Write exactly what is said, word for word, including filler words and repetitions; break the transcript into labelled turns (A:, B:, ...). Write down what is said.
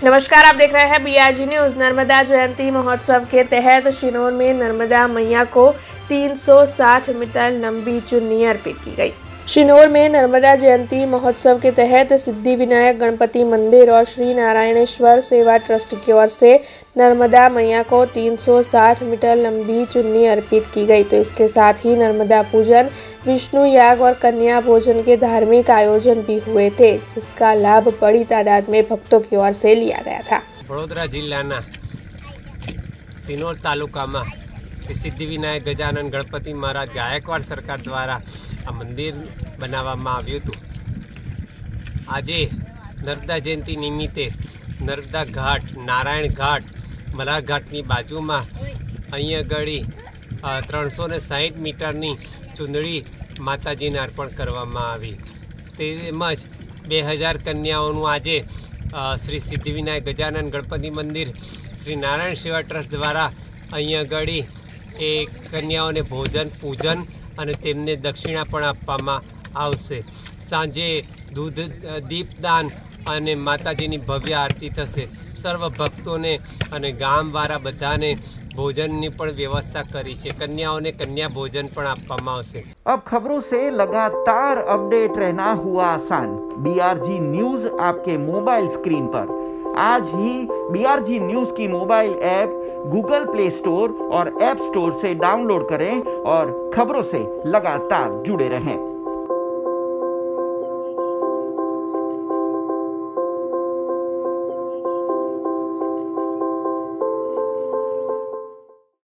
A: नमस्कार, आप देख रहे हैं बीआरजी न्यूज। नर्मदा जयंती महोत्सव के तहत शिनोर में नर्मदा मैया को तीन सौ साठ मीटर लंबी चुन्नी अर्पित की गई। शिनोर में नर्मदा जयंती महोत्सव के तहत सिद्धि विनायक गणपति मंदिर और श्री नारायणेश्वर सेवा ट्रस्ट की ओर से नर्मदा मैया को तीन सौ साठ मीटर लंबी चुन्नी अर्पित की गई। तो इसके साथ ही नर्मदा पूजन, विष्णु याग और कन्या भोजन के धार्मिक आयोजन भी हुए थे, जिसका लाभ बड़ी तादाद में भक्तों की ओर से लिया गया था।
B: वडोदरा जिल्लाना सिनोर तालुका में सिद्धि विनायक गजानन गणपति महाराज गायकवाड़ सरकार द्वारा आ मंदिर बनाववामां आव्युं हतुं। आजे नर्मदा जयंती निमित्ते नर्मदा घाट, नारायण घाट, मल्हार घाटनी बाजुमां अहीं अगाड़ी त्रणसो ने साठ मीटरनी चूंदड़ी माताजीने अर्पण करवामां आवी। तेमज बे हज़ार कन्याओनुं आजे श्री सिद्धि विनायक गजानन गणपति मंदिर श्री नारायण सेवा ट्रस्ट द्वारा अहीं अगाड़ी ए कन्याओने भोजन, पूजन अने तेमने दक्षिणा पण आपवामां आवशे। सांजे दूध दीपदान अने माताजीनी भव्य आरती थशे। सर्व भक्तोने अने गामवाळा बधाने भोजननी पण व्यवस्था करी छे। कन्याओने कन्या भोजन पण आपवामां आवशे।
C: अब खबरों से लगातार अपडेट रहना हुआ आसान। बीआरजी न्यूज आपके मोबाइल स्क्रीन पर। आज ही बीआरजी न्यूज की mobile app Google Play store और ऐप स्टोर से डाउनलोड करें और खबरों से लगातार जुड़े रहें।